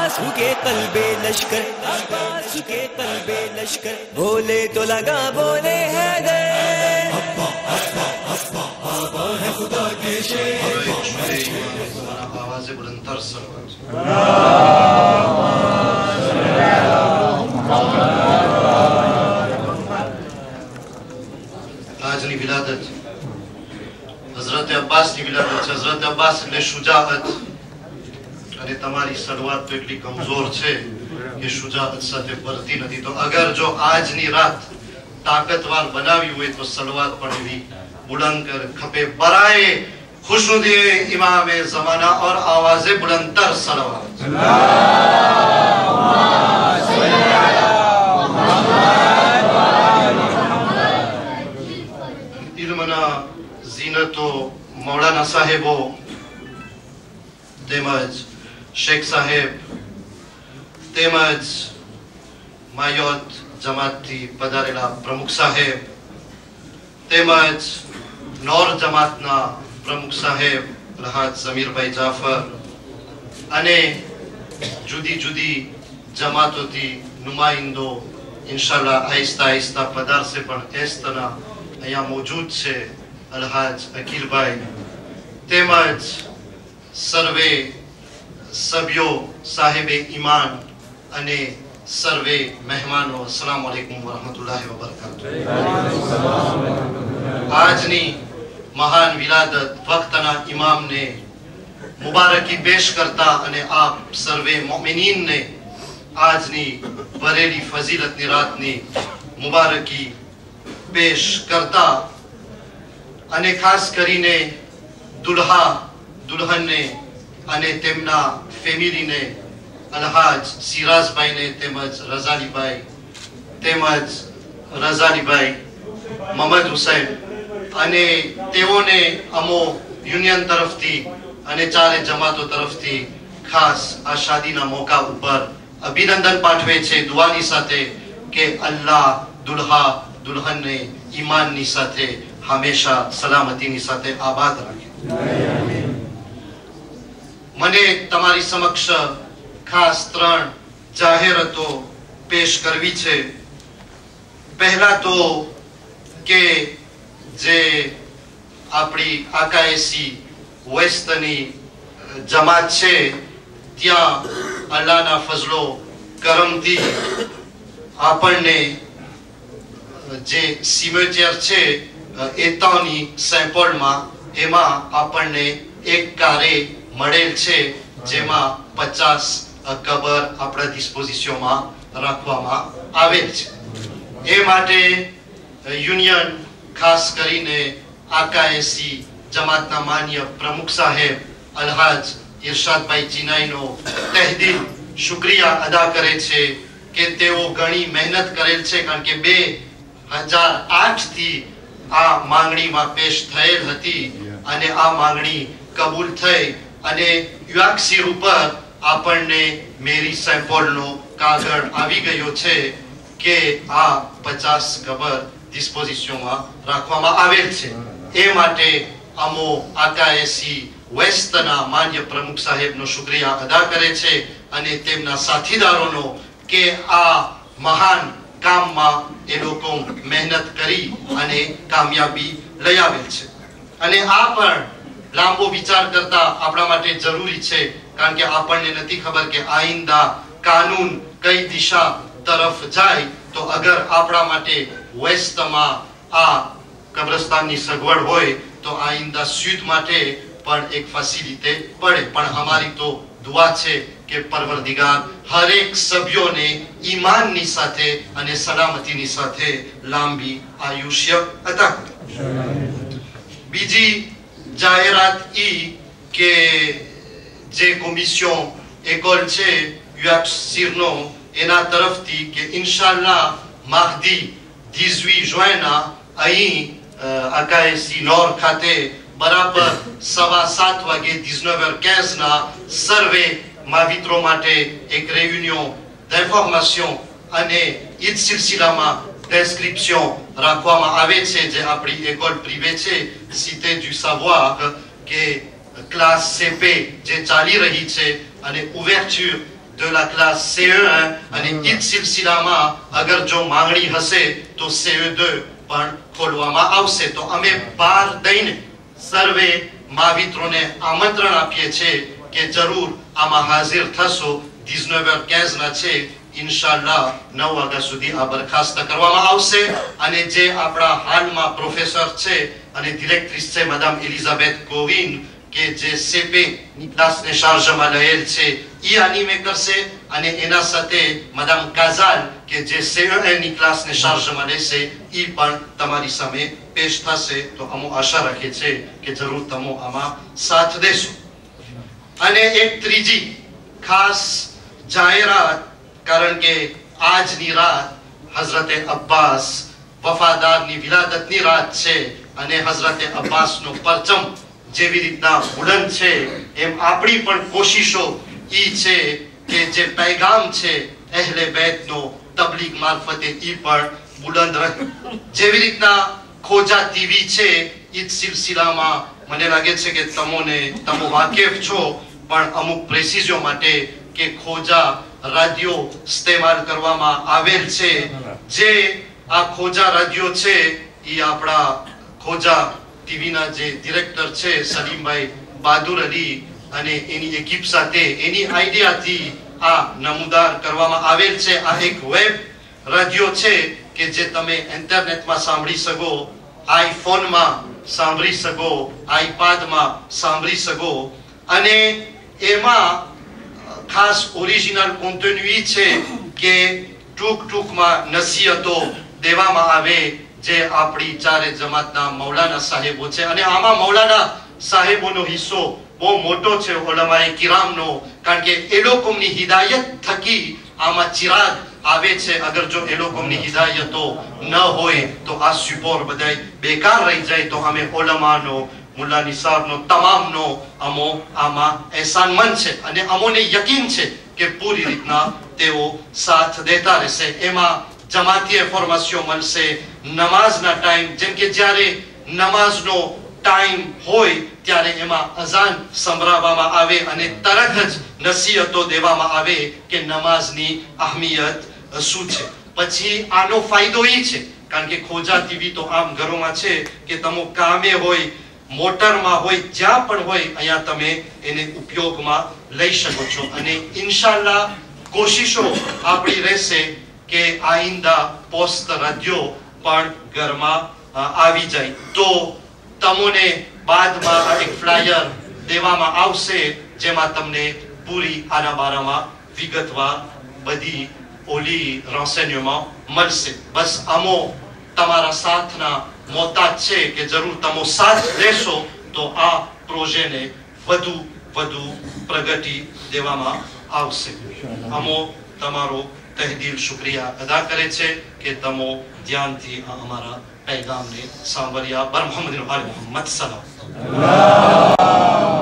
के कल्बे लश्कर, अब्बास के कल्बे लश्कर, बोले तो लगा बोले हैदर। बाबा है खुदा के शेर, आवाज़ बुलंदतर सलवात। આજની વિલાદત હઝરત અબ્બાસની વિલાદત છે। હઝરત અબ્બાસ એટલે શુજાઅત, અને તમારી સલવાત તો એટલી કમજોર છે કે શુજાઅત સાથે ભરતી નથી। તો અગર જો આજની રાત તાકાતવાર બનાવી હોય તો સલવાત પણ એવી बुलंद कर खपे। बराए खुशनुदी इमाम ज़माना और आवाज़े बुलंदतर सलवात। इल्मना ज़ीनतो मौलाना साहेबो तेमज शेख साहेब तेमज मायोत जमाती पधारेला प्रमुख साहेब तेमज नौर जमातना प्रमुख साहेब अलहाज ज़मीरभाई जाफर अने जुदी जुदी जमातोथी नुमाइंदो इंशाअल्लाह आहिस्ता आहिस्ता पधार से पण एस्तना अहींया मौजूद छे। अलहाज अकीलभाई तेमज सर्वे सभ्यो साहेबे ईमान अने सर्वे मेहमानो अस्सलाम वालेकुम वरहमतुल्लाहि वबरकातुहू। આજની મહાન વિલાદત વક્તના ઇમામને મુબારકી પેશ કરતા અને આપ સર્વે મોમિનીનને આજની ભરેલી ફઝીલતની રાતની મુબારકી પેશ કરતા અને ખાસ કરીને દુલ્હા દુલ્હનને અને તેમના ફેમિલીને अलहाज सिराजभाई ने तेमज रजालीभाई तेमज रजालीभाई मोहम्मद हुसैन अने तेओने अमो यूनियन तरफथी अने चारे जमातो तरफथी खास आ शादीना मौका उपर अभिनंदन पाठवे छे दुआनी साथे के अल्लाह दुल्हा दुल्हनने ईमाननी साथे हमेशा सलामतीनी साथे आबाद राखे। मने तमारी समक्ष खास 3 जाहेरातो पेश करवी छे। पहला तो के जे आपणी आकाएसी वेस्टनी जमात छे त्या अल्लाहना फजलो करमथी आपणने जे सिमेटियर छे एतानी सेम्पलमां एमां आपणने एक कारे मळेल छे जेमां 50 कबर अपना डिस्पोजिशन में रखवामां आवेल छे। ए माटे यूनियन खास करीने आकाएसी जमातना मान्य प्रमुख साहेब अलहाज इरशाद भाई चिनाईनो तहदिल शुक्रिया अदा करे छे के तेओ घणी मेहनत करेल छे। कारण के 2008 थी आ मांगणी में पेश थयेल हती अने आ मांगणी कबूल थई अने युआक्सी पर आपने मेरी सैंपल नो कागड़ आवी गयो छे के आ 50 कबर डिस्पोजिशन में राखवामां आवेल छे। ए माटे अमो आकाएसी वेस्टना मान्य प्रमुख साहेब नो शुक्रिया अदा करे छे अने तेमना साथीदारोनो के आ महान काम में ए लोको मेहनत करी अने कामयाबी लई आवेल छे। अने आ पण लांबो विचार करता आपणा माटे जरूरी छे। कारण के आपने नहीं खबर के आइंदा कानून कई दिशा तरफ जाए तो अगर आपणा माटे वेस्ट में आ कब्रस्तान की सगवड़ होय तो आइंदा सुद माटे पण एक फैसिलिटी पड़े। पण हमारी तो दुआ छे के परवरदिगार हर एक सभ्यों ने ईमान नी साथे अने सलामती नी साथे लांबी आयुष्य अता करे। बीजी जाहेरात ई के जे कमिशन एकोल छे युएक्स सिरनो एना तरफथी के इंशाअल्लाह मार्दी 18 जुइन ना अहीं आकाएसी नौर खाते बराबर 7:15 वागे 19h15 ना सर्वे मावित्रो माटे एक रेयुनियन d'information अने इस सिलसिला में description राखवामां आवे छे। जे आपणी एकोल प्रीवे छे सिटे du savoir के क्लास CP जे चाली रही छे अने ouverture de la classe CE1 અને ઈ સિલસિલામાં અગર જો માંગણી હશે તો CE2 પણ ખોલવામાં આવશે. તો અમે બાર દઈને સર્વે મહાવિત્રોને આમંત્રણ આપીએ છીએ કે જરૂર આમાં હાજર થશો. 19h15 ના છે ઇન્શાઅલ્લાહ 9 વાગ્યા સુધી આ બરખાસ્ત કરવામાં આવશે. અને જે આપણા હાલમાં પ્રોફેસર છે અને ડિરેક્ટ્રિસ છે મેડમ એલિઝાબેથ ગોવિન કે જે સેપે ની ક્લાસને ચાર્જમાં લયેલ છે ઈ આનિમે કરશે. અને એના સાથે મેડમ કાઝાલ કે જે CE1 ની ક્લાસને ચાર્જમાં લેશે ઈ પણ તમારી સામે પેશ થશે. તો અમે આશા રાખીએ છીએ કે જરૂર તમે આમાં સાથ દેશો. અને એક ત્રીજી ખાસ જાહેરાત, કારણ કે આજની રાત હઝરતે અબ્બાસ વફાદારની વિલાદતની રાત છે અને હઝરતે અબ્બાસનો પરચમ જેવી રીતના બુલંદ છે એમ આપણી પણ કોશિશો ઈ છે કે જે પૈગામ છે અહેલે બેતનો તબલીગ મારફતે ઈ પણ બુલંદ રહે. જેવી રીતના ખોજા ટીવી છે ઈ સિલસિલામાં મને લાગે છે કે તમે વાકેફ છો, પણ અમુક પ્રેસિઝો માટે કે ખોજા રાડિયો ઇસ્તેમાલ કરવામાં આવેલ છે. જે આ ખોજા રાડિયો છે ઈ આપણા ખોજા ટીવીના જે ડિરેક્ટર છે સલીમભાઈ બહાદુર અલી અને એની એકિપ સાથે એની આઈડિયાથી આ નમૂદાર કરવામાં આવેલ છે. આ એક વેબ રાડિયો છે કે જે તમે ઇન્ટરનેટમાં સાંભળી શકો, આઈફોનમાં સાંભળી શકો, આઈપેડમાં સાંભળી શકો. અને એમાં ખાસ ઓરિજિનલ કોન્ટેન્યુ છે કે ટૂંકમાં નસીહતો દેવામાં આવે જે આપણી ચારે જમાતના મૌલાના સાહેબો છે. અને આમાં મૌલાના સાહેબોનો હિસ્સો બહુ મોટો છે ઉલમાએ કિરામનો, કારણ કે એ લોકોની હિદાયત થકી આમાં ચિરાગ આવે છે. અગર જો એ લોકોની હિદાયતો ન હોય તો આ સુપોર બધાય બેકાર રહી જાય. તો અમે ઉલમાનો, મુલ્લા નિસાબનો, તમામનો અમો આમાં એહસાનમંદ છે અને અમોને યકીન છે કે પૂરી રીતના તેઓ સાથ દેતા રહેશે. એમાં જમાતી ઇન્ફોર્મેશન મળશે, નમાઝના ટાઈમ, જેમ કે જ્યારે નમાઝનો ટાઈમ હોય ત્યારે એમાં અઝાન સંભળાવવામાં આવે અને તરત જ નસીહતો દેવામાં આવે કે નમાઝની અહેમિયત શું છે. પછી આનો ફાયદો એ છે, કારણ કે ખોજા ટીવી તો આમ ઘરોમાં છે કે તમે કામે હોય, મોટરમાં હોય, જ્યાં પણ હોય અહીંયા તમે એને ઉપયોગમાં લઈ શકો છો. અને ઇન્શાઅલ્લાહ કોશિશો આપણી રહેશે કે આઈંદા પોસ્ટ રાડિયો પણ ઘરમાં આવી જાય. તો તમને બાદમાં એક ફ્લાયર દેવામાં આવશે જેમાં તમને પૂરી આના બારામાં વિગતવાર બધી ઓલી renseignement મળશે. બસ અમો તમારા સાથના મોહતાજ છે કે જરૂર તમે સાથ દેશો તો આ પ્રોજેક્ટને વધુ પ્રગતિ દેવામાં આવશે. અમો તમારો તહેદિલ શુક્રિયા અદા કરે છે કે તમે ધ્યાનથી અમારા પૈગામને સાંભળ્યા. બર મોહમ્મદ આલ મોહમ્મદ સલામ.